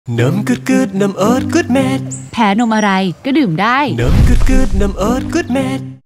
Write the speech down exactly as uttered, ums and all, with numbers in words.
น้ำกึดกึดน้ำเอิร์ดกึดเม็ดแพ้นมอะไรก็ดื่มได้น้ำกึดกึดน้ำเอิร์ดกึดเม็ด